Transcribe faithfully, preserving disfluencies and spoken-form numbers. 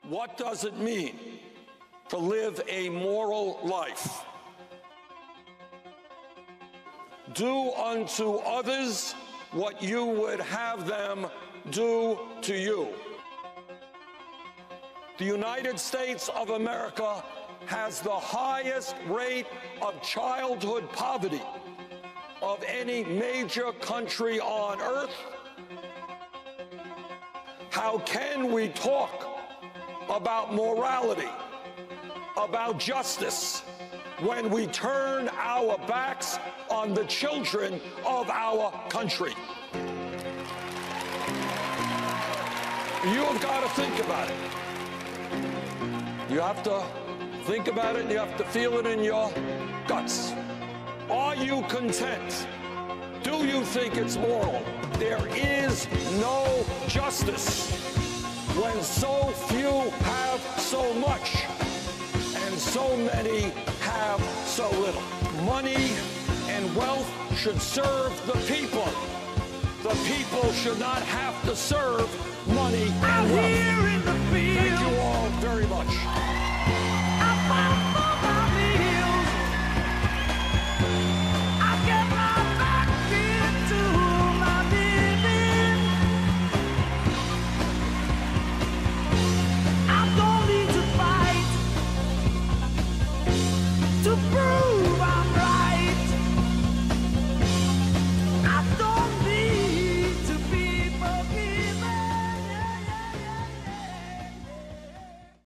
What does it mean to live a moral life? Do unto others what you would have them do to you. The United States of America has the highest rate of childhood poverty of any major country on earth. How can we talk about morality, about justice, when we turn our backs on the children of our country? You have got to think about it. You have to think about it, and you have to feel it in your guts. Are you content? Do you think it's moral? There is no justice when so few have so much and so many have so little. Money and wealth should serve the people. The people should not have to serve money and wealth. Here in the field. Thank you all very much. I fight for my meals. I get my back into my living. I don't need to fight to prove I